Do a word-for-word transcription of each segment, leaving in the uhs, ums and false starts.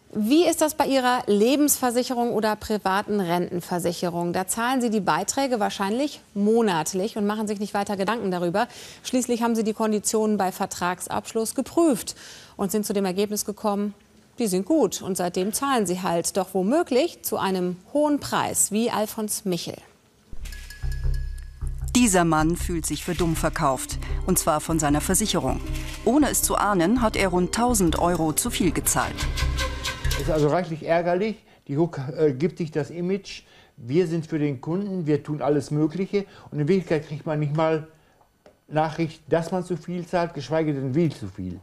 Wie ist das bei Ihrer Lebensversicherung oder privaten Rentenversicherung? Da zahlen Sie die Beiträge wahrscheinlich monatlich und machen sich nicht weiter Gedanken darüber. Schließlich haben Sie die Konditionen bei Vertragsabschluss geprüft und sind zu dem Ergebnis gekommen, die sind gut. Und seitdem zahlen Sie halt, doch womöglich zu einem hohen Preis, wie Alfons Michel. Dieser Mann fühlt sich für dumm verkauft, und zwar von seiner Versicherung. Ohne es zu ahnen, hat er rund tausend Euro zu viel gezahlt. Das ist also reichlich ärgerlich. Die Hook äh, gibt sich das Image, wir sind für den Kunden, wir tun alles Mögliche. Und in Wirklichkeit kriegt man nicht mal Nachricht, dass man zu viel zahlt, geschweige denn wie zu viel.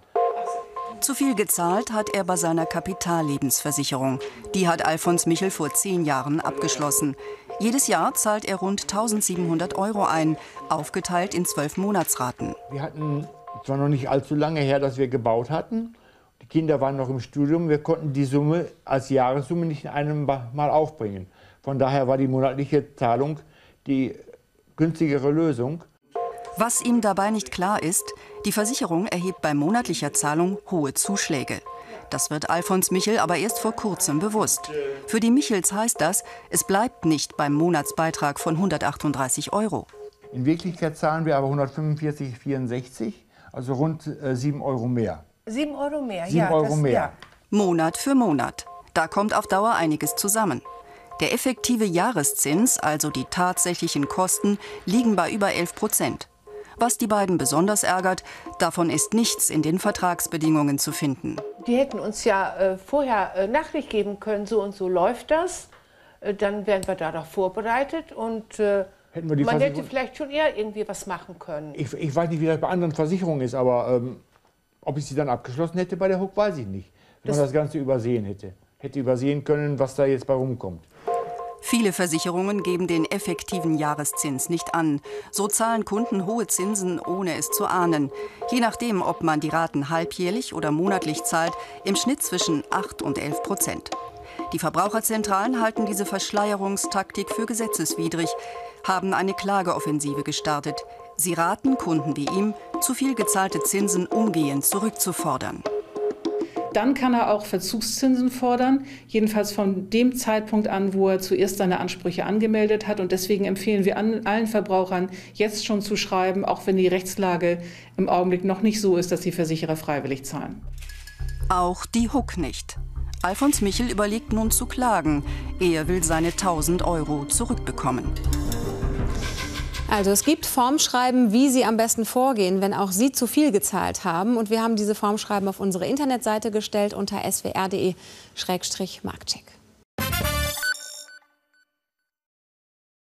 Zu viel gezahlt hat er bei seiner Kapitallebensversicherung. Die hat Alfons Michel vor zehn Jahren abgeschlossen. Jedes Jahr zahlt er rund tausendsiebenhundert Euro ein, aufgeteilt in zwölf Monatsraten. Wir hatten, es war noch nicht allzu lange her, dass wir gebaut hatten. Die Kinder waren noch im Studium. Wir konnten die Summe als Jahressumme nicht in einem Mal aufbringen. Von daher war die monatliche Zahlung die günstigere Lösung. Was ihm dabei nicht klar ist, die Versicherung erhebt bei monatlicher Zahlung hohe Zuschläge. Das wird Alfons Michel aber erst vor kurzem bewusst. Für die Michels heißt das, es bleibt nicht beim Monatsbeitrag von hundertachtunddreißig Euro. In Wirklichkeit zahlen wir aber hundertfünfundvierzig Euro vierundsechzig, also rund äh, sieben Euro mehr. sieben Euro mehr, sieben ja. Euro das, mehr. Ja. Monat für Monat. Da kommt auf Dauer einiges zusammen. Der effektive Jahreszins, also die tatsächlichen Kosten, liegen bei über elf Prozent. Was die beiden besonders ärgert, davon ist nichts in den Vertragsbedingungen zu finden. Die hätten uns ja äh, vorher äh, Nachricht geben können, so und so läuft das. Äh, dann wären wir darauf vorbereitet und äh, Hätten wir die man Versicherung- hätte vielleicht schon eher irgendwie was machen können. Ich, ich weiß nicht, wie das bei anderen Versicherungen ist, aber ähm, ob ich sie dann abgeschlossen hätte bei der Hook, weiß ich nicht. Wenn Das- man das Ganze übersehen hätte. Hätte übersehen können, was da jetzt bei rumkommt. Viele Versicherungen geben den effektiven Jahreszins nicht an. So zahlen Kunden hohe Zinsen, ohne es zu ahnen. Je nachdem, ob man die Raten halbjährlich oder monatlich zahlt, im Schnitt zwischen acht und elf Prozent. Die Verbraucherzentralen halten diese Verschleierungstaktik für gesetzeswidrig, haben eine Klageoffensive gestartet. Sie raten Kunden wie ihm, zu viel gezahlte Zinsen umgehend zurückzufordern. Dann kann er auch Verzugszinsen fordern, jedenfalls von dem Zeitpunkt an, wo er zuerst seine Ansprüche angemeldet hat. Und deswegen empfehlen wir an, allen Verbrauchern, jetzt schon zu schreiben, auch wenn die Rechtslage im Augenblick noch nicht so ist, dass die Versicherer freiwillig zahlen. Auch die Hook nicht. Alfons Michel überlegt nun zu klagen. Er will seine tausend Euro zurückbekommen. Also es gibt Formschreiben, wie Sie am besten vorgehen, wenn auch Sie zu viel gezahlt haben. Und wir haben diese Formschreiben auf unsere Internetseite gestellt unter s w r punkt d e Schrägstrich Marktcheck.